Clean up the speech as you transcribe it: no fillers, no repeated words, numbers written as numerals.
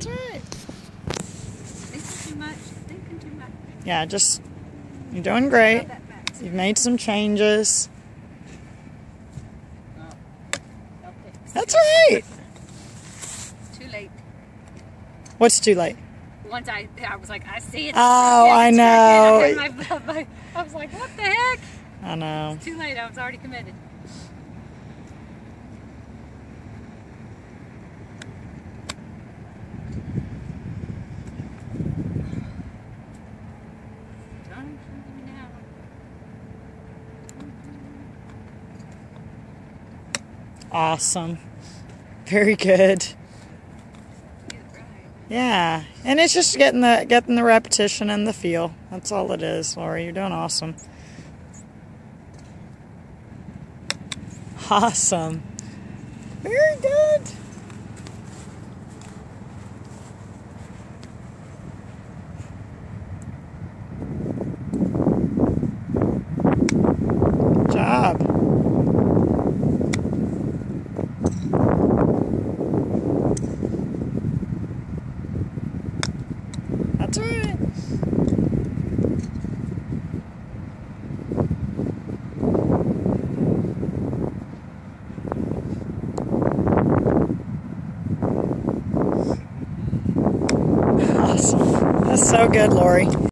That's right. Thinking too much. Thinking too much. Yeah, just, you're doing great. You've made some changes. Oh. Okay. That's right. Too late. What's too late? Once I was like, I see it. Oh, I know. I was like, what the heck? I know. It's too late. I was already committed. Don't shoot me now. Awesome. Very good. Yeah, and it's just getting the repetition and the feel. That's all it is, Lorie. You're doing awesome. Awesome. Very good. Good job. That's all right. Awesome. That's so good, Lorie.